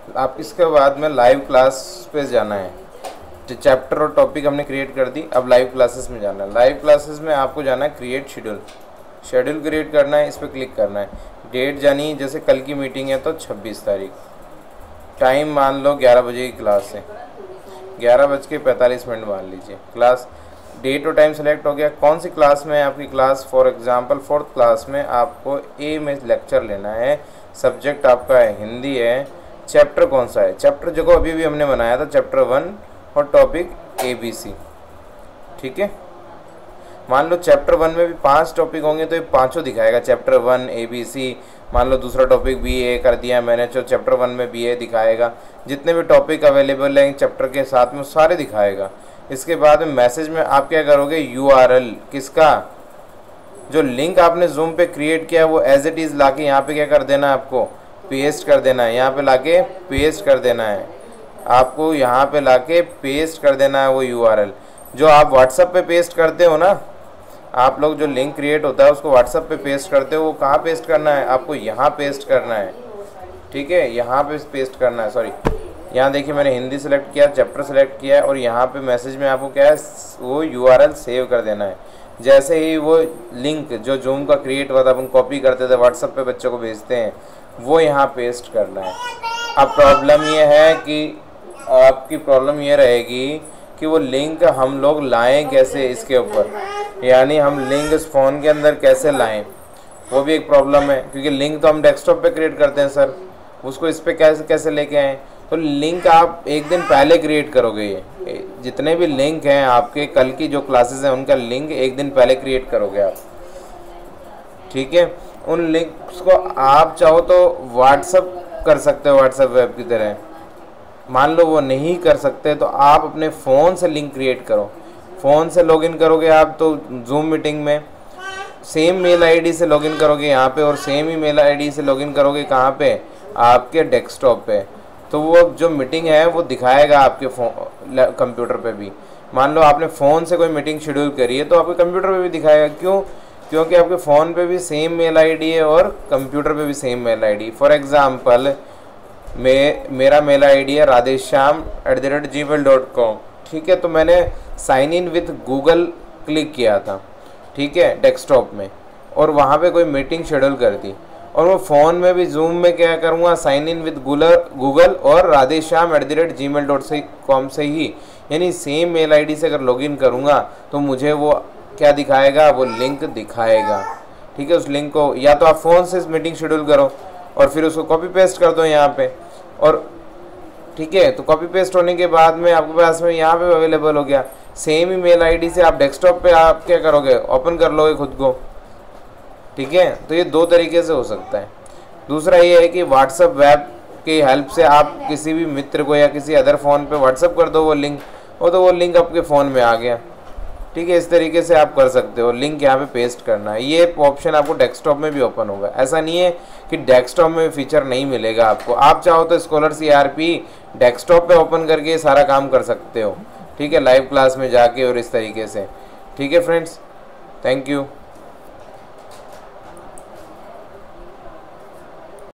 आप इसके बाद में लाइव क्लास पे जाना है। तो चैप्टर और टॉपिक हमने क्रिएट कर दी, अब लाइव क्लासेस में जाना है। लाइव क्लासेस में आपको जाना है क्रिएट शेड्यूल, शेड्यूल क्रिएट करना है, इस पर क्लिक करना है। डेट जानी, जैसे कल की मीटिंग है तो 26 तारीख, टाइम मान लो 11 बजे की क्लास है, 11:45 मान लीजिए क्लास। डेट और टाइम सेलेक्ट हो गया। कौन सी क्लास में है आपकी class? For example 4th class में आपको ए में लेक्चर लेना है, सब्जेक्ट आपका है हिंदी है, चैप्टर कौन सा है? चैप्टर जो को अभी भी हमने बनाया था चैप्टर 1 और टॉपिक ABC, ठीक है। मान लो चैप्टर 1 में भी 5 टॉपिक होंगे तो ये पाँचों दिखाएगा, चैप्टर 1 ABC। मान लो दूसरा टॉपिक BA कर दिया मैंने, तो चैप्टर 1 में BA दिखाएगा। जितने भी टॉपिक अवेलेबल हैं चैप्टर के साथ में सारे दिखाएगा। इसके बाद में मैसेज में आप क्या करोगे, URL किसका, जो लिंक आपने जूम पे क्रिएट किया वो एज इट इज़ लाके यहाँ पे क्या कर देना है, आपको पेस्ट कर देना है। यहाँ पे लाके पेस्ट कर देना है, आपको यहाँ पे लाके पेस्ट कर देना है वो URL। जो आप व्हाट्सएप पे पेस्ट करते हो ना, आप लोग जो लिंक क्रिएट होता है उसको व्हाट्सएप पे पेस्ट करते हो, वो कहाँ पेस्ट करना है, आपको यहाँ पेस्ट करना है, ठीक है। यहाँ पे पेस्ट करना है, सॉरी यहाँ देखिए मैंने हिंदी सेलेक्ट किया, चैप्टर सेलेक्ट किया है और यहाँ पे मैसेज में आपको क्या है, वो URL सेव कर देना है। जैसे ही वो लिंक जो जूम का क्रिएट हुआ था, अपन कॉपी करते थे व्हाट्सएप पे बच्चों को भेजते हैं, वो यहाँ पेस्ट करना है। अब प्रॉब्लम ये है कि आपकी प्रॉब्लम ये रहेगी कि वो लिंक हम लोग लाएं कैसे इसके ऊपर, यानी हम लिंक इस फ़ोन के अंदर कैसे लाएं, वो भी एक प्रॉब्लम है। क्योंकि लिंक तो हम डेस्कटॉप पे क्रिएट करते हैं सर, उसको इस पर कैसे लेके आएँ? तो लिंक आप एक दिन पहले क्रिएट करोगे। ये जितने भी लिंक हैं आपके कल की जो क्लासेस हैं उनका लिंक एक दिन पहले क्रिएट करोगे आप, ठीक है। उन लिंक्स को आप चाहो तो व्हाट्सअप कर सकते हो, व्हाट्सएप वेब की तरह। मान लो वो नहीं कर सकते तो आप अपने फ़ोन से लिंक क्रिएट करो। फ़ोन से लॉगिन करोगे आप तो जूम मीटिंग में सेम मेल आईडी से लॉगिन करोगे यहाँ पे, और सेम ही मेल आईडी से लॉगिन करोगे कहाँ पे, आपके डेस्कटॉप पे। तो वो जो मीटिंग है वो दिखाएगा आपके कंप्यूटर पे भी। मान लो आपने फ़ोन से कोई मीटिंग शेड्यूल करी है तो आपके कंप्यूटर पे भी दिखाएगा। क्यों? क्योंकि आपके फ़ोन पे भी सेम मेल आईडी है और कंप्यूटर पे भी same mail ID. For example मेरा मेल आईडी है radheshyam@gmail.com, ठीक है। तो मैंने sign in with Google click किया था, ठीक है, डेस्कटॉप में, और वहाँ पे कोई मीटिंग शेड्यूल कर दी। और वो फ़ोन में भी जूम में क्या करूँगा, साइन इन विद गूगल और radheshyam@gmail.com से ही, यानी सेम मेल आईडी से अगर लॉगिन करूँगा तो मुझे वो क्या दिखाएगा, वो लिंक दिखाएगा, ठीक है। उस लिंक को या तो आप फ़ोन से मीटिंग शेड्यूल करो और फिर उसको कॉपी पेस्ट कर दो यहाँ पे, और ठीक है। तो कॉपी पेस्ट होने के बाद में आपके पास में यहाँ पे अवेलेबल हो गया। सेम ही मेल आईडी से आप डेस्कटॉप पे आप क्या करोगे, ओपन कर लोगे खुद को, ठीक है। तो ये दो तरीके से हो सकता है। दूसरा ये है कि व्हाट्सएप वेब की हेल्प से आप किसी भी मित्र को या किसी अदर फ़ोन पे व्हाट्सएप कर दो वो लिंक, और तो वो लिंक आपके फ़ोन में आ गया, ठीक है। इस तरीके से आप कर सकते हो। लिंक यहाँ पे पेस्ट करना है, ये ऑप्शन आपको डेस्कटॉप में भी ओपन होगा। ऐसा नहीं है कि डेस्कटॉप में फीचर नहीं मिलेगा आपको। आप चाहो तो स्कॉलर CRP डेस्कटॉप पे ओपन करके सारा काम कर सकते हो, ठीक है, लाइव क्लास में जाके और इस तरीके से, ठीक है फ्रेंड्स। Thank you.